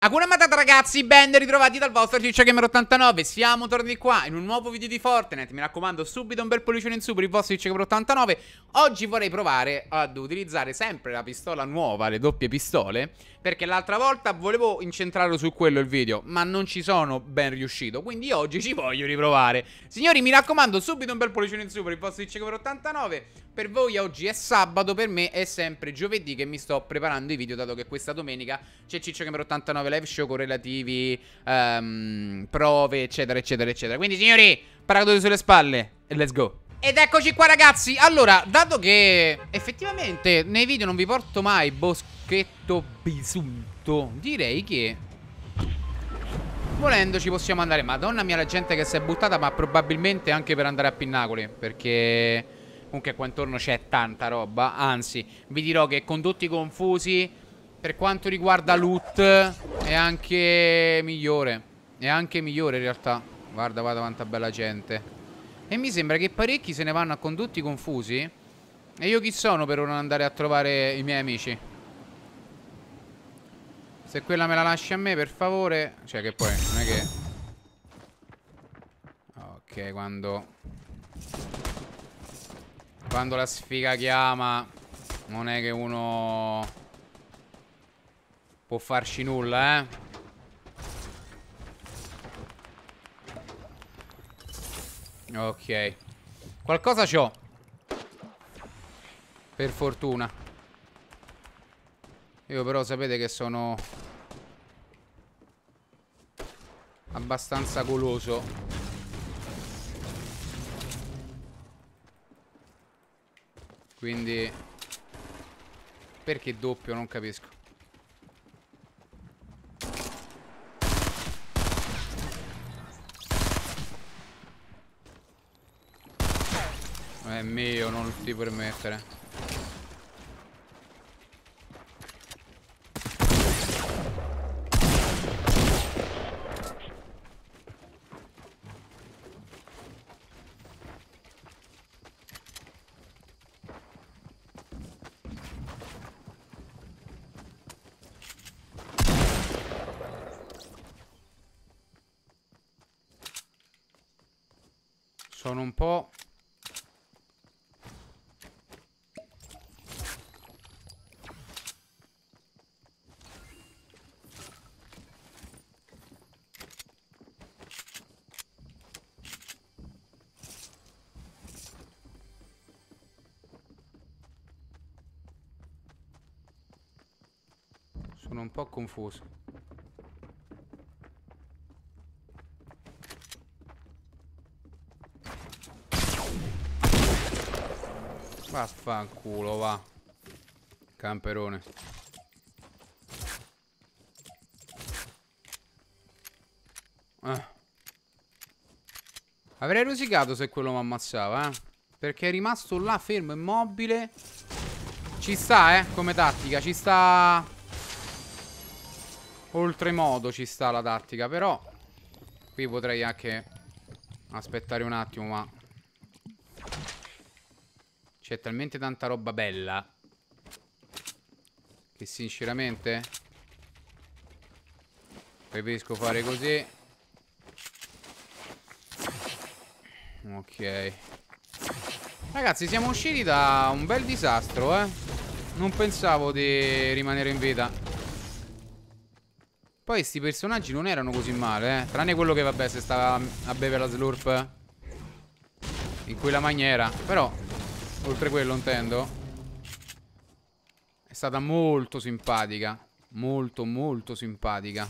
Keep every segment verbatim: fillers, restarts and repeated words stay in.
Hakuna Matata ragazzi, ben ritrovati dal vostro Ciccio Gamer ottantanove. Siamo tornati qua in un nuovo video di Fortnite. Mi raccomando, subito un bel pollicione in su per il vostro Ciccio Gamer ottantanove. Oggi vorrei provare ad utilizzare sempre la pistola nuova, le doppie pistole, perché l'altra volta volevo incentrarlo su quello il video, ma non ci sono ben riuscito, quindi oggi ci voglio riprovare. Signori, mi raccomando, subito un bel pollicione in su per il vostro Ciccio Gamer ottantanove. Per voi oggi è sabato, per me è sempre giovedì che mi sto preparando i video, dato che questa domenica c'è Ciccio Gamer ottantanove live show con relativi um, prove, eccetera, eccetera, eccetera. Quindi, signori, paracadute sulle spalle e let's go. Ed eccoci qua, ragazzi. Allora, dato che effettivamente nei video non vi porto mai boschetto bisunto, direi che volendo ci possiamo andare. Madonna mia, la gente che si è buttata, ma probabilmente anche per andare a Pinnacoli, perché comunque qua intorno c'è tanta roba. Anzi, vi dirò che condotti confusi, per quanto riguarda loot, è anche migliore. È anche migliore in realtà. Guarda, guarda quanta bella gente. E mi sembra che parecchi se ne vanno a condotti confusi. E io chi sono per non andare a trovare i miei amici? Se quella me la lasci a me, per favore. Cioè che poi non è che... Ok, quando... Quando la sfiga chiama, non è che uno può farci nulla, eh. Ok. Qualcosa c'ho, per fortuna. Io però sapete che sono abbastanza goloso. Quindi perché doppio? Non capisco. È mio, non ti permettere. Sono un po'... Sono un po' confuso. Vaffanculo, va. Camperone. eh. Avrei rosicato se quello mi ammazzava, eh. Perché è rimasto là fermo, immobile. Ci sta, eh, come tattica. Ci sta. Oltremodo ci sta la tattica. Però qui potrei anche aspettare un attimo, ma c'è talmente tanta roba bella che sinceramente preferisco fare così. Ok. Ragazzi, siamo usciti da un bel disastro, eh. Non pensavo di rimanere in vita. Poi sti personaggi non erano così male, eh. Tranne quello che vabbè se stava a bere la slurp in quella maniera. Però oltre quello intendo, è stata molto simpatica. Molto molto simpatica.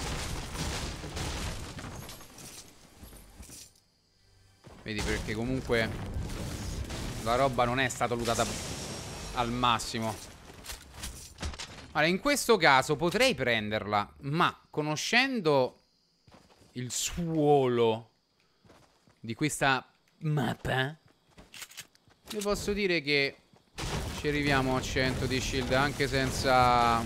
Vedi, perché comunque la roba non è stata lootata al massimo. Allora, in questo caso potrei prenderla, ma conoscendo il suolo di questa mappa, vi posso dire che ci arriviamo a cento di shield anche senza...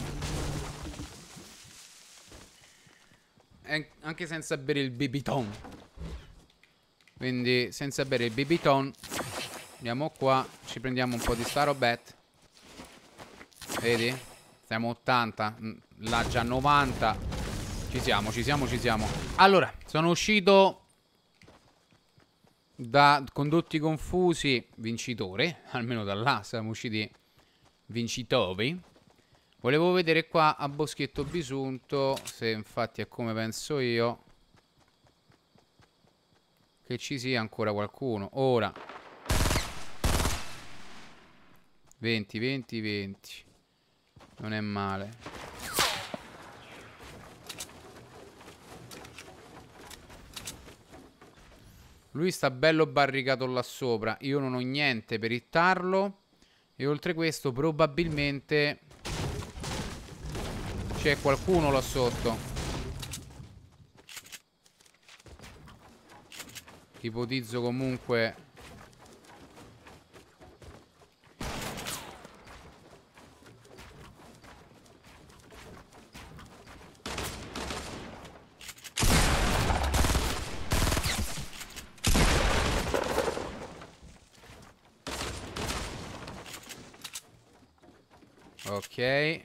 Anche senza bere il bibiton. Quindi senza bere il bibiton andiamo qua, ci prendiamo un po' di sta robette. Vedi? Siamo ottanta, là già novanta. Ci siamo, ci siamo, ci siamo. Allora, sono uscito da condotti confusi vincitore. Almeno da là siamo usciti vincitori. Volevo vedere qua a Boschetto Bisunto se infatti è come penso io che ci sia ancora qualcuno. Ora venti, venti, venti. Non è male. Lui sta bello barricato là sopra. Io non ho niente per hittarlo. E oltre questo probabilmente c'è qualcuno là sotto. Ipotizzo comunque. Ok.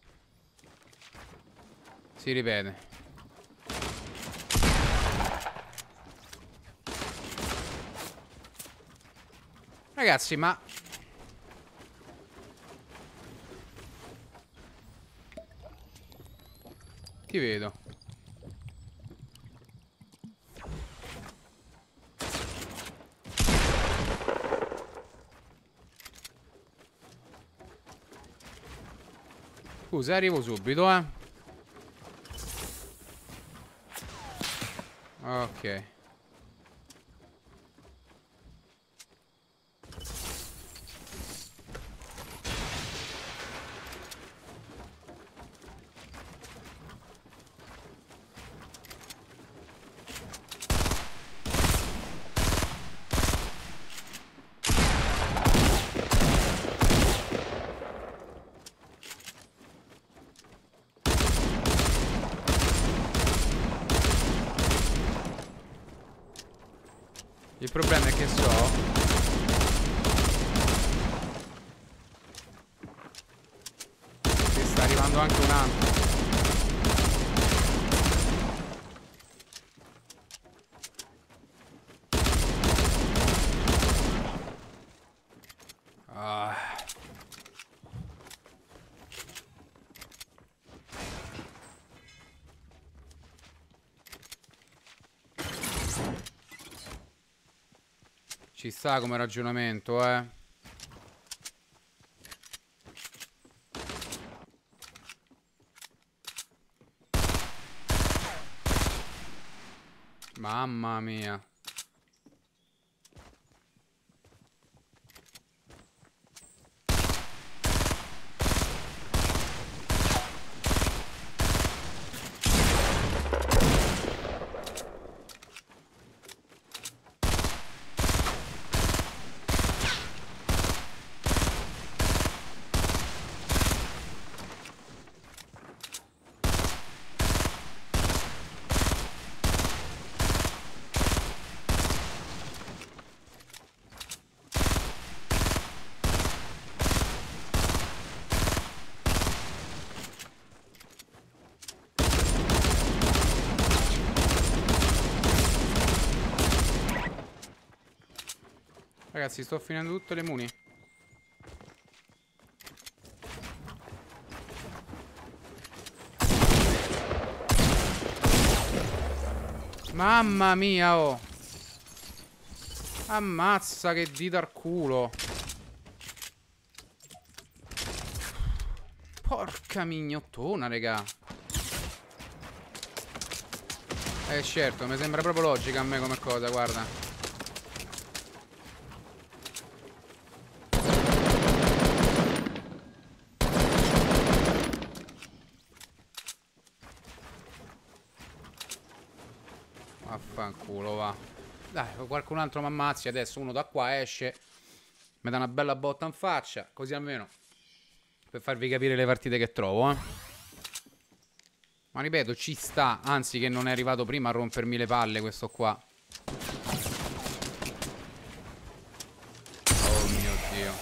Si ripete. Ragazzi, ma ti vedo. Scusa, arrivo subito, eh. Ok. Il problema è che so che sta arrivando anche un altro. Ah. Ci sta come ragionamento, eh. Mamma mia. Ragazzi, sto finendo tutte le muni. Mamma mia, oh. Ammazza che dita al culo. Porca mignottona, raga. Eh certo, mi sembra proprio logica a me come cosa, guarda. Vaffanculo, va. Dai, qualcun altro mi ammazzi adesso. Uno da qua esce, mi dà una bella botta in faccia, così almeno per farvi capire le partite che trovo, eh. Ma ripeto, ci sta. Anzi, che non è arrivato prima a rompermi le palle questo qua. Oh mio Dio.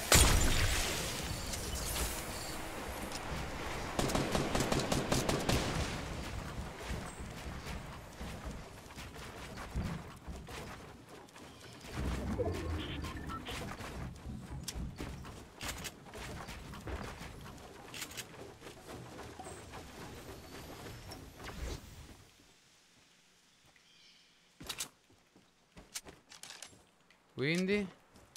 Quindi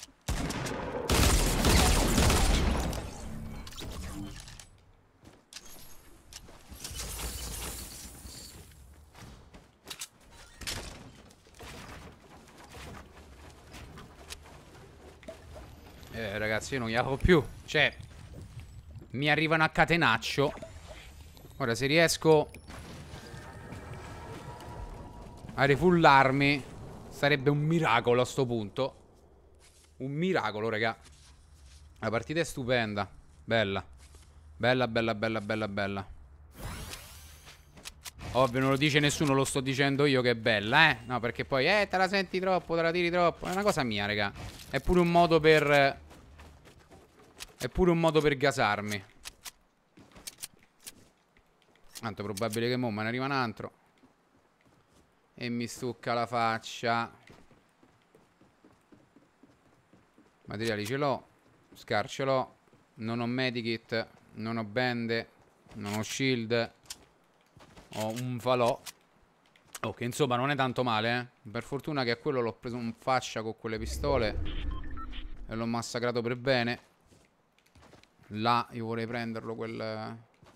Eh ragazzi, io non gliela più. Cioè, mi arrivano a catenaccio. Ora se riesco a refullarmi sarebbe un miracolo a sto punto. Un miracolo, raga. La partita è stupenda. Bella. Bella, bella, bella, bella, bella. Ovvio non lo dice nessuno, lo sto dicendo io che è bella, eh. No, perché poi, eh, te la senti troppo, te la tiri troppo. È una cosa mia, raga. È pure un modo per... È pure un modo per gasarmi. Tanto è probabile che mo me ne arriva un altro e mi stucca la faccia. Materiali ce l'ho. Scar ce l'ho. Non ho medikit. Non ho bende. Non ho shield. Ho un falò. Oh, che insomma non è tanto male, eh. Per fortuna che a quello l'ho preso un fascia con quelle pistole e l'ho massacrato per bene. Là io vorrei prenderlo quel...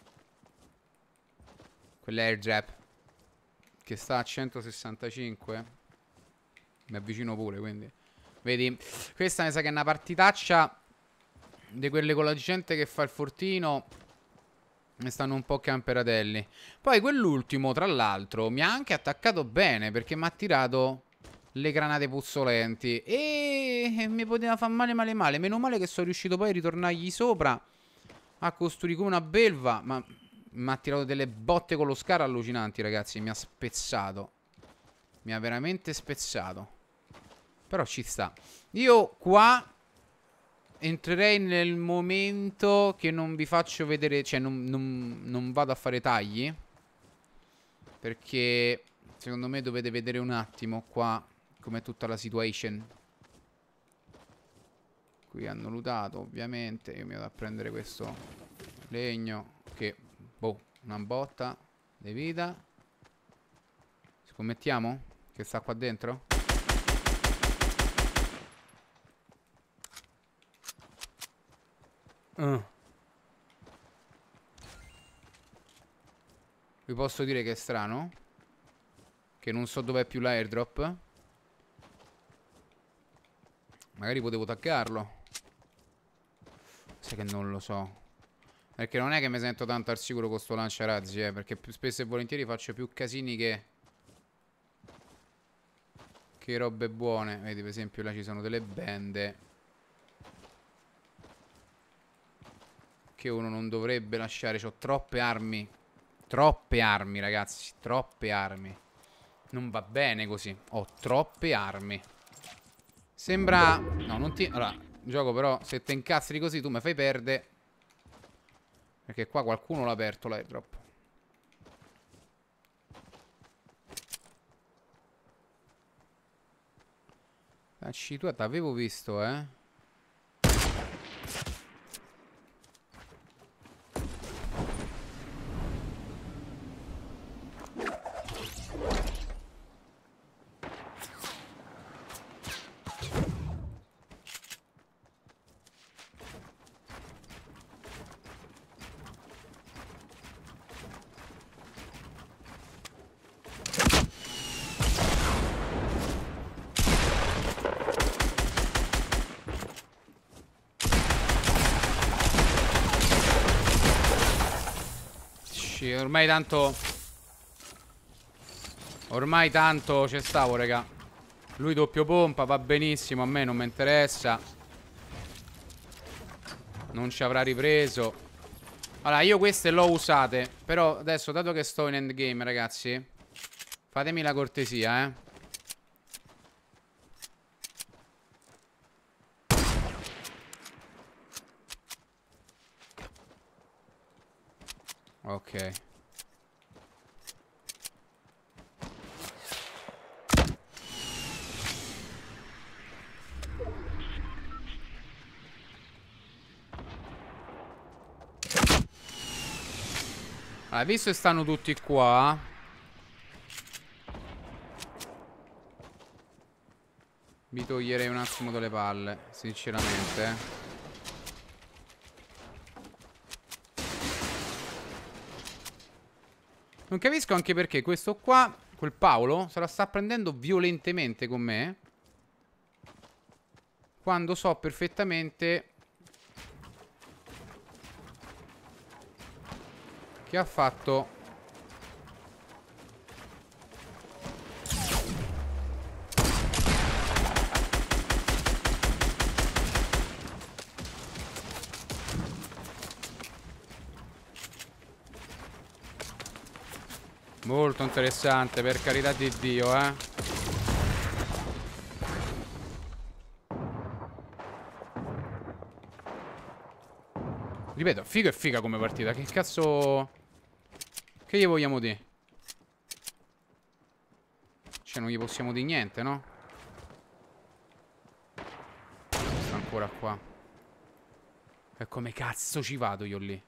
Quell'airdrop che sta a centosessantacinque. Mi avvicino pure, quindi. Vedi, questa mi sa che è una partitaccia di quelle con la gente che fa il fortino. Mi stanno un po' camperatelli. Poi quell'ultimo, tra l'altro, mi ha anche attaccato bene, perché mi ha tirato le granate puzzolenti e mi poteva far male male male. Meno male che sono riuscito poi a ritornargli sopra, a costruire come una belva. Ma mi ha tirato delle botte con lo Scar allucinanti, ragazzi. Mi ha spezzato. Mi ha veramente spezzato. Però ci sta. Io qua entrerei nel momento che non vi faccio vedere. Cioè non, non, non vado a fare tagli, perché secondo me dovete vedere un attimo qua com'è tutta la situation. Qui hanno lootato ovviamente. Io mi vado a prendere questo legno che, boh, una botta di vita. Scommettiamo che sta qua dentro? Uh. Vi posso dire che è strano, che non so dov'è più l'airdrop. Magari potevo taggarlo. Sai che non lo so, perché non è che mi sento tanto al sicuro con sto lanciarazzi, eh. Perché più spesso e volentieri faccio più casini che Che robe buone. Vedi, per esempio là ci sono delle bende che uno non dovrebbe lasciare. C'ho troppe armi. Troppe armi, ragazzi. Troppe armi. Non va bene così. Ho troppe armi. Sembra... No, non ti... Allora, gioco però, se te incastri così tu mi fai perdere. Perché qua qualcuno l'ha aperto l'airdrop. Dacci tu, t'avevo visto, eh. Ormai tanto Ormai tanto ci stavo, raga. Lui doppio pompa, va benissimo. A me non mi interessa. Non ci avrà ripreso. Allora, io queste l'ho usate. Però adesso, dato che sto in endgame, ragazzi, fatemi la cortesia, eh. Ok. Allora, visto che stanno tutti qua, Vi toglierei un attimo dalle palle, sinceramente. eh. Non capisco anche perché questo qua, quel Paolo, se la sta prendendo violentemente con me, quando so perfettamente che ha fatto... Molto interessante, per carità di Dio, eh. Ripeto, figo e figa come partita. Che cazzo... Che gli vogliamo dire? Cioè, non gli possiamo dire niente, no? Sta ancora qua. E come cazzo ci vado io lì?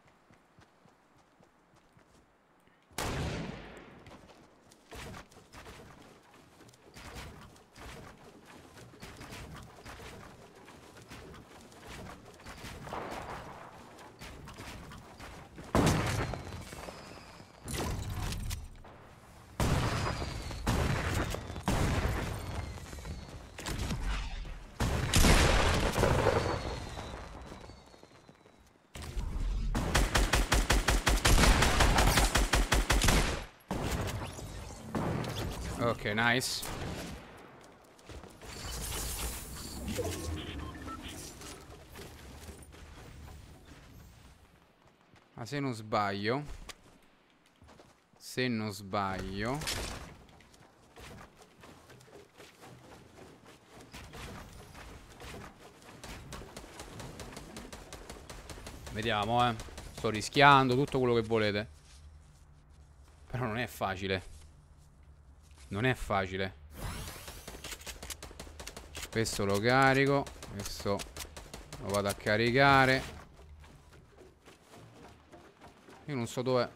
Ok, nice. Ma se non sbaglio, se non sbaglio, vediamo, eh. Sto rischiando tutto quello che volete. Però non è facile. Non è facile. Questo lo carico. Questo lo vado a caricare. Io non so dove.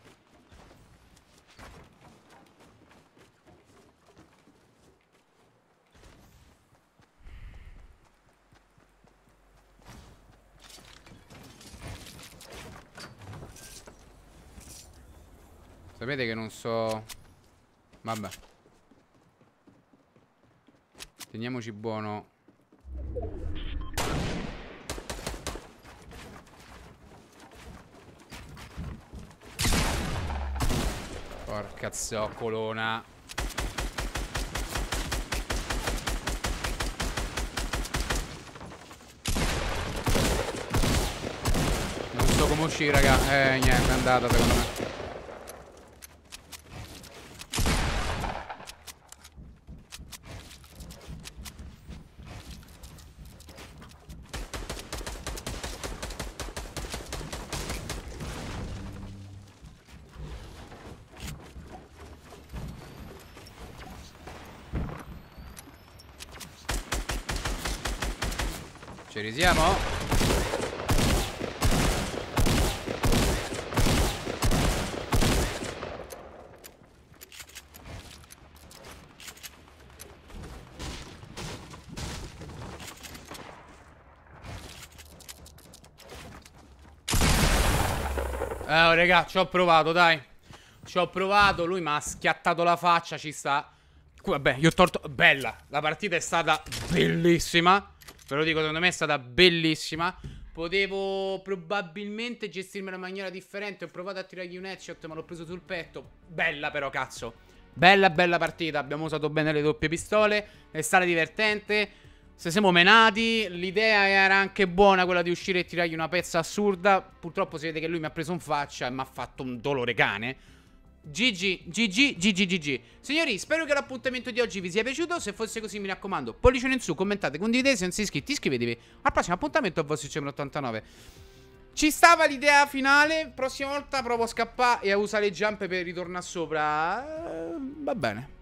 Sapete che non so. Vabbè. Teniamoci buono. Porca zoccolona. Non so come uscire, raga. Eh, niente, è andata secondo me. Ci risiamo? Eh, oh, raga, ci ho provato, dai. Ci ho provato, lui mi ha schiattato la faccia, ci sta. Vabbè, io ho torto... Bella, la partita è stata bellissima. Ve lo dico, secondo me è stata bellissima. Potevo probabilmente gestirmela in maniera differente. Ho provato a tirargli un headshot, ma l'ho preso sul petto. Bella però, cazzo. Bella, bella partita. Abbiamo usato bene le doppie pistole. È stata divertente. Se siamo menati. L'idea era anche buona, quella di uscire e tirargli una pezza assurda. Purtroppo si vede che lui mi ha preso in faccia e mi ha fatto un dolore cane. G G, G G, G G, G G. Signori, spero che l'appuntamento di oggi vi sia piaciuto. Se fosse così, mi raccomando, pollicione in su, commentate, condividete. Se non siete iscritti, iscrivetevi. Al prossimo appuntamento a vostro C M ottantanove. Ci stava l'idea finale. Prossima volta provo a scappare e a usare le jump per ritornare sopra. eh, Va bene.